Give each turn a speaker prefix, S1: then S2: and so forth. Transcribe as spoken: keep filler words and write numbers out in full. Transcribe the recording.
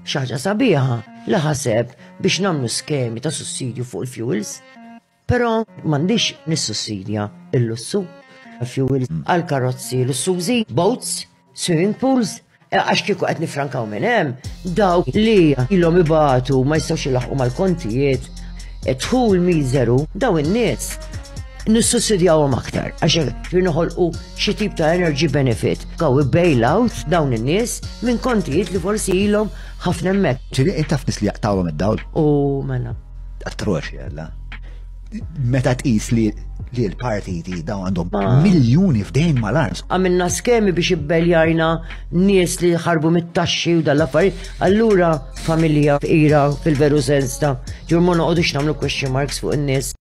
S1: xaħġa sabiħa li ħaseb biex namlu skemi ta' sussidju fuq il-fuels, pero mandiċ nissussidja il-lussu. Fuels għal-karozzi, lussużi, boats, swimming pools, għax kieku għet nifrankaw minnem, daw li il-lom ibatu ma jistawx ilaħqu mal-kontijiet, tħul mizeru, daw in-nies nissussidjawhom aktar, għax jirnoħolqu xi tip ta' energy benefit. Gaw bailout dawn in-nies minn kontijiet li forsi ilhom ħafna hemmhekk.
S2: Ġiri intaf nis li jaqtawhom id-dawl?
S1: U mela.
S2: Atroċi għalla. Meta tqis li li l-partiti daw għandhom miljuni f'dejn mal-ars.
S1: Għamilna skemi biex ibbeljarna nies li ħarbu mit-taxxi u dal-affarijiet, allura familja f'ira fil-veru sens ta' ġurmu noqogħdux nagħmlu question marks fuq in-nies.